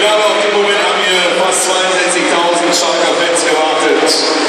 gerade auf den Moment haben hier fast 62.000 starker Fans gewartet.